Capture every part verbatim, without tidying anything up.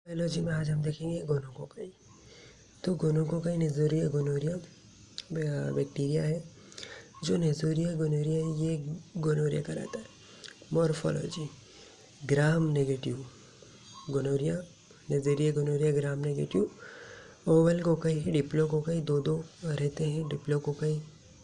Biology में आज हम देखेंगे गोनोकोकाई। तो गोनोकोकाई नेज़ोरिया गोनोरिया बैक्टीरिया है जो नेज़ोरिया गोनोरिया ये गोनोरिया कराता है। Morphology gram negative gonorrhoea Neisseria gonorrhoeae gram negative oval cocci diplococci दो दो रहते हैं डिप्लोकोकाई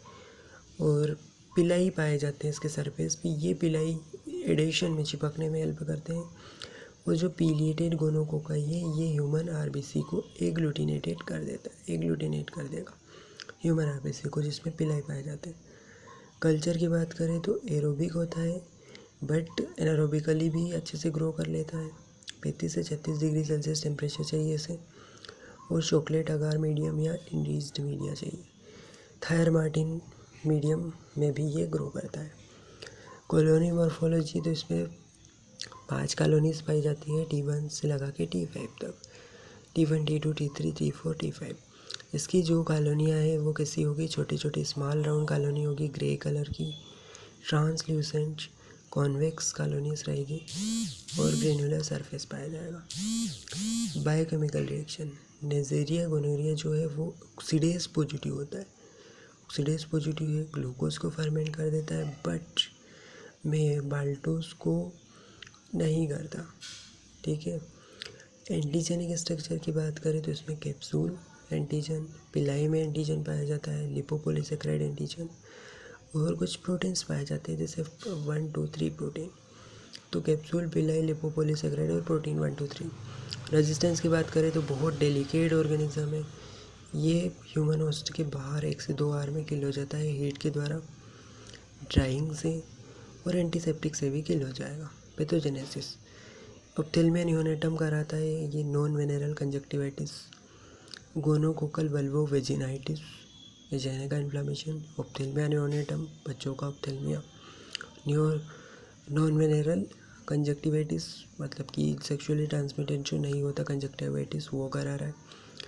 और पिलाई पाए जाते हैं इसके सरफेस पे। ये पिलाई एडेशन में चिपकने में हेल्प करते हैं। वो जो पीलिएटेड गोनोकोकाई है ये ह्यूमन आरबीसी को एग्लूटिनेटेड कर देता है एग्लूटिनेट कर देगा ह्यूमन आरबीसी को जिसमें पिलाई पाए जाते हैं। कल्चर की बात करें तो एरोबिक होता है बट एनारोबिकली भी अच्छे से ग्रो कर लेता है। पैंतीस से छत्तीस डिग्री सेल्सियस टेम्परेचर चाहिए इसे और चॉकलेट अगार मीडियम या इंडीज्ड मीडिया चाहिए। थायर मार्टिन मीडियम में भी ये ग्रो करता है। कॉलोनी मॉर्फोलॉजी तो इसमें पांच कॉलोनीज पाई जाती है टी वन से लगा के टी फाइव तक। T one T two T three T four T five. इसकी जो कॉलोनियाँ हैं वो कैसी होगी, छोटी छोटी स्मॉल राउंड कॉलोनी होगी ग्रे कलर की, ट्रांसल्यूसेंट कॉन्वेक्स कॉलोनीज रहेगी और ग्रेनुलर सरफेस पाया जाएगा। बायोकेमिकल रिएक्शन नेज़ेरिया गोनोरिया जो है वो ऑक्सीडेज पॉजिटिव होता है। ऑक्सीडेज पॉजिटिव है, ग्लूकोज को फर्मेंट कर देता है बट में माल्टोज को नहीं करता। ठीक है। एंटीजेनिक स्ट्रक्चर की बात करें तो इसमें कैप्सूल एंटीजन, पिलाई में एंटीजन पाया जाता है, लिपोपोलीसेकेराइड एंटीजन और कुछ प्रोटीन्स पाए जाते हैं जैसे वन टू थ्री प्रोटीन। तो कैप्सूल, पिलाई, लिपोपोलीसेकेराइड और protein one two three. Resistance की बात करें तो बहुत डेलिकेट ऑर्गेनिज्म है। ये ह्यूमन होस्ट के बाहर एक से दो आवर में किल हो जाता है हीट के द्वारा, ड्राइंग से और एंटीसेप्टिक से भी किल हो जाएगा। पैथोजेनेसिस ऑप्थेल्मिया नियोनेटम कराता है ये non venereal conjunctivitis, gonococcal vulvovaginitis vagina का इन्फ्लामेशन, ऑप्थेल्मिया नियोनेटम बच्चों का ophthalmia, neo non venereal conjunctivitis मतलब कि सेक्सुअली ट्रांसमिटेड जो नहीं होता कंजक्टिवाइटिस वो करा रहा है।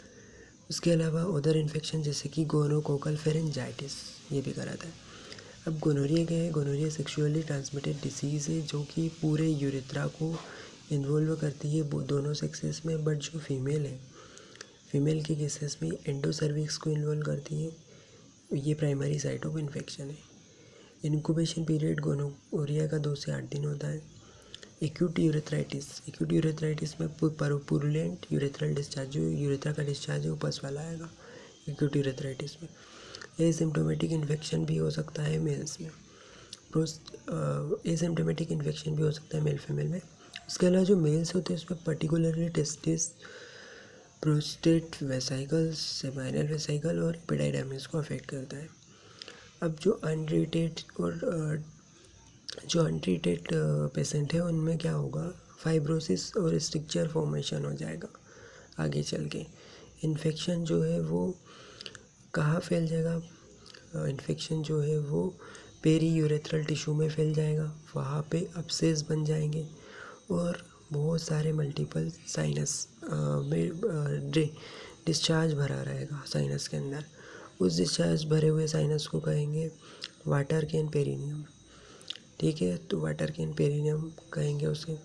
उसके अलावा अदर इन्फेक्शन जैसे कि गोनोकोकल फेरेंजाइटिस ये भी कराता है। अब गोनोरिया क्या है, गोनोरिया सेक्सुअली ट्रांसमिटेड डिसीज़ है जो कि पूरे यूरेथ्रा को इन्वॉल्व करती है वो दोनों सेक्सेस में, बट जो फीमेल है फीमेल के केसेस में एंडोसर्विक्स को इन्वॉल्व करती है। ये प्राइमरी साइट ऑफ इन्फेक्शन है। इनक्यूबेशन पीरियड गोनोरिया का दो से आठ दिन होता है। एक्यूट यूरेथ्राइटिस एक्यूट यूरेथ्राइटिस में पुरुलेंट यूरेथ्रल डिस्चार्ज जो यूरेथ्रा का डिस्चार्ज है वो पस वाला आएगा एक्यूट यूरेथ्राइटिस में। एसिम्प्टोमेटिक इन्फेक्शन भी हो सकता है मेल्स में, एसिम्प्टोमेटिक इन्फेक्शन भी हो सकता है मेल फीमेल में। उसके अलावा जो मेल्स होते हैं उसमें particularly testis, prostate vesicles, seminal vesicle और एपिडाइडर्मिस को अफेक्ट करता है। अब जो अनट्रीटेड और जो अनट्रीटेड पेशेंट है उनमें क्या होगा, फाइब्रोसिस और स्ट्रक्चर फॉर्मेशन हो जाएगा आगे चल के। इन्फेक्शन जो है वो कहाँ फैल जाएगा, इन्फेक्शन जो है वो पेरी यूरेथ्रल टिश्यू में फैल जाएगा, वहाँ पे अब्सेस बन जाएंगे और बहुत सारे मल्टीपल साइनस में डिस्चार्ज भरा रहेगा साइनस के अंदर। उस डिस्चार्ज भरे हुए साइनस को कहेंगे वाटर कैन पेरिनियम। ठीक है, तो वाटर कैन पेरिनियम कहेंगे उसे।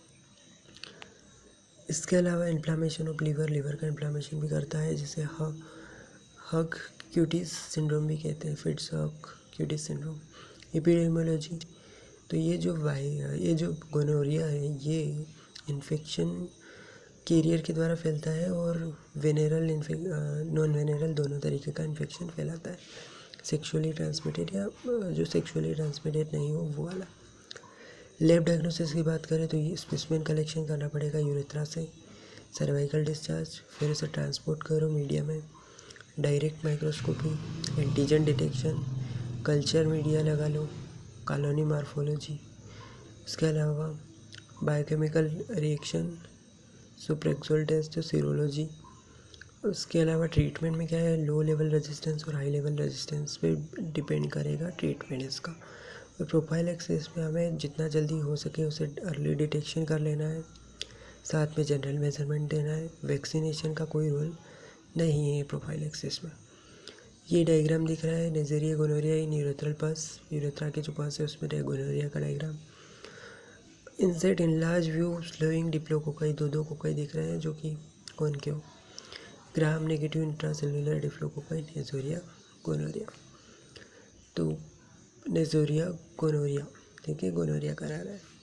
इसके अलावा इन्फ्लामेशन ऑफ लीवर लीवर का इन्फ्लामेशन भी करता है जिसे ह हग क्यूटिस सिंड्रोम भी कहते हैं, Fitz Hugh Curtis syndrome. Epidemiology तो ये जो वाई ये जो गोनोरिया है ये इन्फेक्शन कैरियर के द्वारा फैलता है और वेनेरल इन्फेक नॉन वेनेरल दोनों तरीके का इन्फेक्शन फैलाता है, सेक्सुअली ट्रांसमिटेड या जो सेक्सुअली ट्रांसमिटेड नहीं हो वो वाला। लैब डायग्नोसिस की बात करें तो ये स्पेसिमेन कलेक्शन करना पड़ेगा यूरेथ्रा से, सर्वाइकल डिस्चार्ज, फिर उसे ट्रांसपोर्ट करो मीडिया में, direct microscopy, antigen detection, culture media लगा लो, कॉलोनी मॉर्फोलॉजी। उसके अलावा biochemical reaction, superoxol test, serology. उसके अलावा ट्रीटमेंट में क्या है, लो लेवल रेजिस्टेंस और हाई लेवल रेजिस्टेंस पे डिपेंड करेगा ट्रीटमेंट इसका। और प्रोफाइलैक्सिस में हमें जितना जल्दी हो सके उसे अर्ली डिटेक्शन कर लेना है, साथ में जनरल मेजरमेंट देना है। वैक्सीनेशन का कोई रोल नहीं है प्रोफाइलैक्सिस में। ये डायग्राम दिख रहा है Neisseria gonorrhoeae in urethral pus, urethra के जो पस है उसमें गोनोरिया का diagram. Inset in large view showing diplococci, दो दो कोकाई दिख रहे हैं जो कि कौन के हो? Gram negative intracellular diplococci, Neisseria gonorrhoeae. तो नेज़ोरिया गोनोरिया, ठीक है, गोनोरिया करा रहा है।